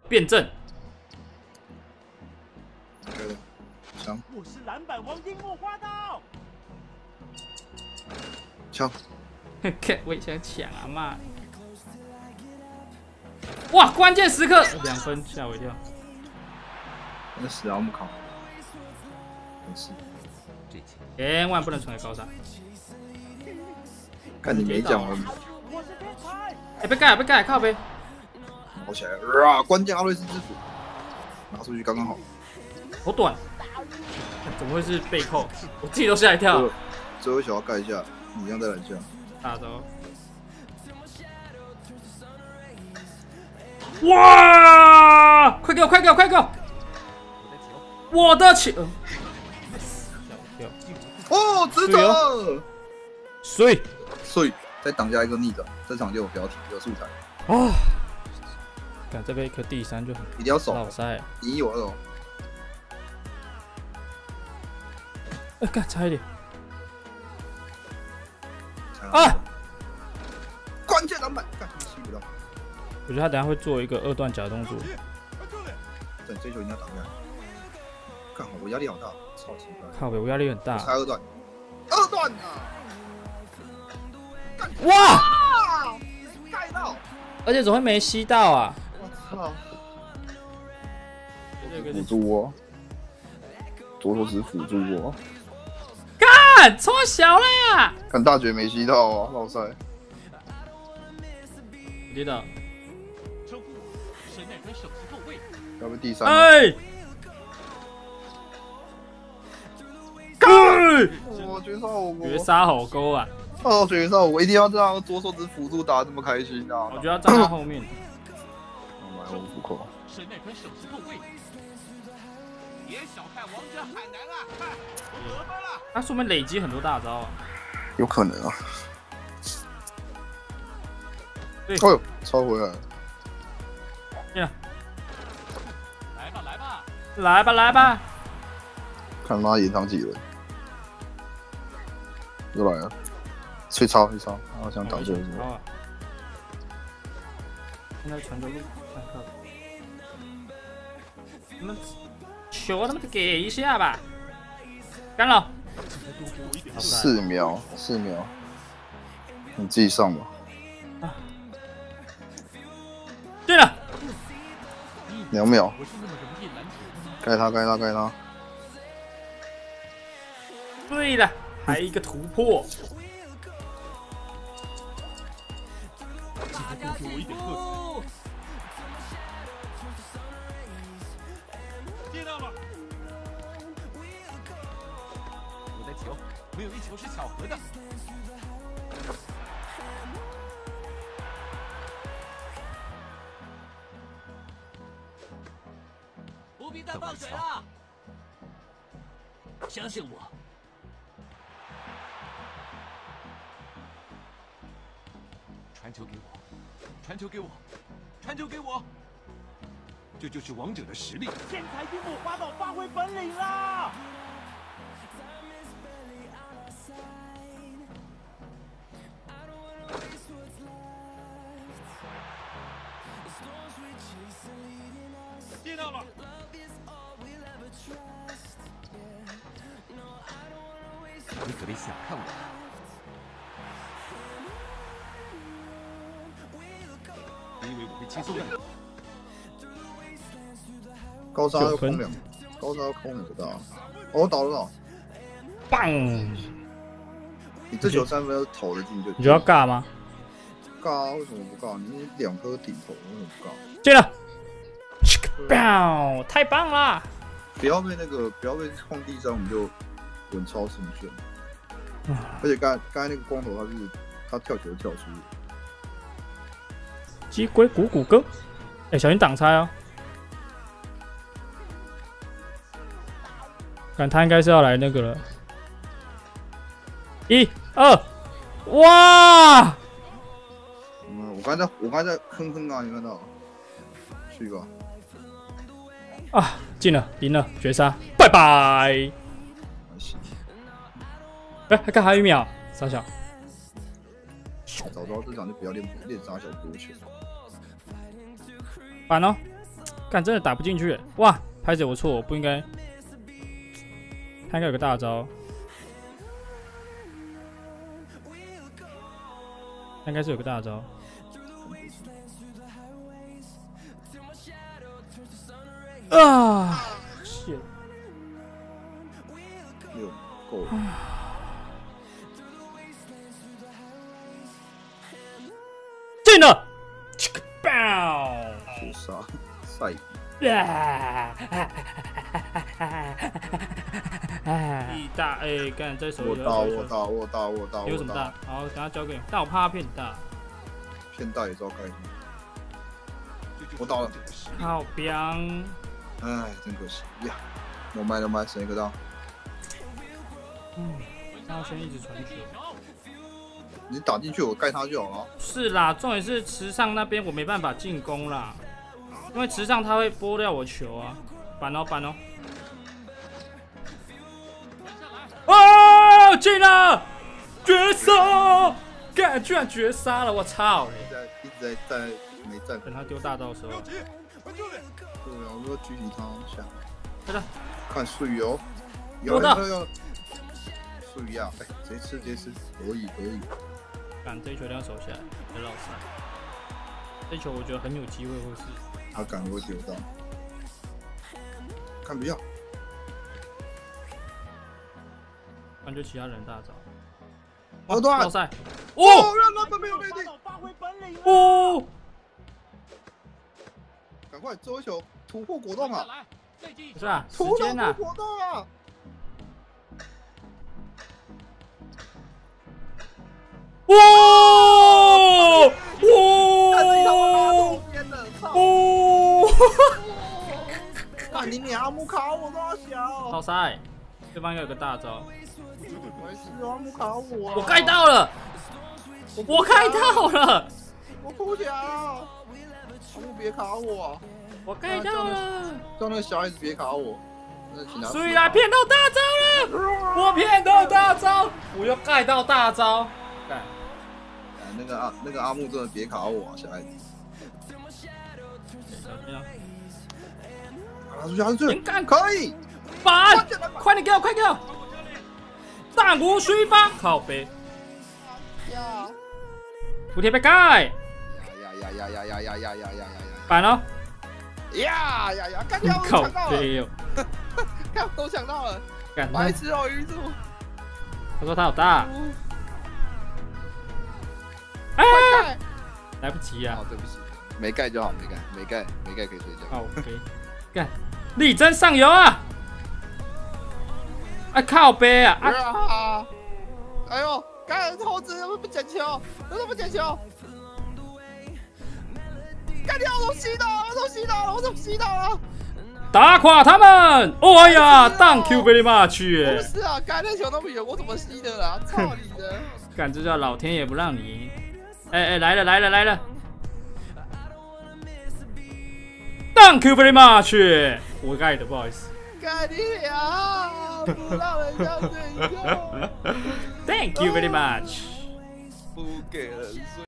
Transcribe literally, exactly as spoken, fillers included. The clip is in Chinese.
辩证。 对的，枪。 我是篮板王樱木花道。 枪。 看，我也想抢啊妈！哇，关键时刻两分，吓我一跳。 那死啊！我们靠。没事。 千万不能传给高山。 看你没讲了。 哎，被盖，被盖，靠背。 跑起来了啊！关键阿瑞斯之斧，拿出去刚刚好。 好短，怎么会是背扣？我自己都吓一跳。 最后想要盖一下，你一样再来一下。 大招。哇！快给我，快给我，快给我！我的球！ 哦，直走！ 水水，再挡下一个逆转，这场就有标题，有素材。 啊！看这边一颗第三就很一定要守。 老塞， 你有那种。 哎，干差一点。 啊！关键篮板，干吸不到。 我觉得他等下会做一个二段假动作。 等这球一定要挡下来。看好，我压力好大，超级大。 靠北，我压力很大。 猜二段，二段啊！ 哇！ 盖到！ 而且怎么会没吸到啊？ 我操！辅助我，左手指辅助我。 干，超小啦！ 看大绝没吸到啊，老塞。 跌倒。 要不第三？ 哎！干！ 我绝杀火锅！ 绝杀火锅啊！ 哦，绝杀我一定要这样左手指辅助打这么开心啊！ 我觉得要站在后面。 我买红虎口。 是那颗手持后卫。别小看王者海南啊！看，得分了。 他说明累积很多大招啊。 有可能啊。 对。 哎呦，超回来了。 呀！ 来吧，来吧， 来吧，来吧！ 看他延长几轮。又来了。吹超，吹超，好想挡这个。 好。现在传着路，看看。你们球他妈给一下吧！干扰。 四秒，四秒。你自己上吧。 啊。对了。 两秒。盖他，盖他，盖他。 对了，还有一个突破。 给我一点喝彩。接到了。我的球，没有一球是巧合的。不必再放水了，相信我。传球给我，传球给我，传球给我，这就是王者的实力。天才樱木花道发挥本领啦！接到了。你可别小看我。你以为我会轻松的？ 高沙要空两，高沙要空两个大。哦，我倒了倒。 棒！ 你这球三分投得进就。 你觉得要尬吗？ 尬啊？为什么不尬？你两颗顶投，为什么不尬？ 进了。棒！太棒了！ 不要被那个，不要被晃地上，我们就稳超胜券。而且刚刚才那个光头，他是他跳球跳出。 鸡龟鼓鼓哥，哎、欸，小心挡拆哦！看他应该是要来那个了。一二，哇！ 嗯，我刚才我刚才在哼哼啊，你看到？去吧。 啊，进了，赢了，绝杀，拜拜。哎、欸，还看还有一秒，傻小。 早知道这场就不要练练傻小波球。 反哦。 干真的打不进去，哇！拍子我错，我不应该。他应该有个大招，他应该是有个大招。啊！shit！ 六够了。 进了 ，chick bow！ 绝杀赛比。 一大哎，干这手我大我大我大我大， 有什么大？好，等下交给你。但我怕他骗你大。 骗大也知道概念。我倒了。 好彪！ 哎，真可惜呀！我买了买，省一个刀。 嗯，那要先一直传球。 你打进去，我盖他就好了。 是啦，重点是池上那边我没办法进攻啦。因为池上他会拨掉我球啊，板哦板哦，哦进了，绝杀！干居然绝杀了，我操！ 一直在在没站， 等他丢大招的时候， 对啊，我说举起他下， 来了， 看水哦，有有有，水呀，哎，直接吃直接吃，可以可以。 干这一球一定要守下来，别老塞。这一球我觉得很有机会会是。 他敢会丢到，看不要， 感觉其他人大招。 好断， 老塞， 哦，让他们没有内定， 哦， 赶快最后一球突破果冻啊！ 是啊，时突间啊， 果冻啊！ 哇哇！哦！ 那你娘木卡我多小？ 超赛，对方有个大招。 没事，阿木卡我。 我盖到了，我盖到了。 我哭起来了，阿木别卡我。 我盖到了。 叫那个小孩子别卡我。 所以啦，骗到大招了！我骗到大招，我又盖到大招。盖。 那个阿那个阿木真的别卡我，小孩子。拿出去，拿出去，可以！ 板，快点给我，快给我！弹无虚发，靠背。 呀！ 蝴蝶被盖。 呀呀呀呀呀呀呀呀呀呀！ 板哦！ 呀呀呀！干掉我抢到了！看都抢到了！白痴哦，鱼柱！ 他说他好大。哎！来不及啊！ 哦，对不起，没盖就好，没盖，没盖，没盖可以睡觉。 好，OK。干，力争上游啊！哎，靠背啊！ 啊！哎呦，干猴子怎么不捡球？怎么不捡球？干掉我都吸到了，我都吸到了，我都吸到了！ 打垮他们！哦哎呀 ，Thank you very much！ 不是啊，干那球那么远，我怎么吸的啦？操你的！ 干，这叫老天爷不让你赢。哎哎，来了来了来了 ！Thank you very much！ 我盖的，不好意思。 干你啊！不让人家睡觉。 Thank you very much！ 不给人睡。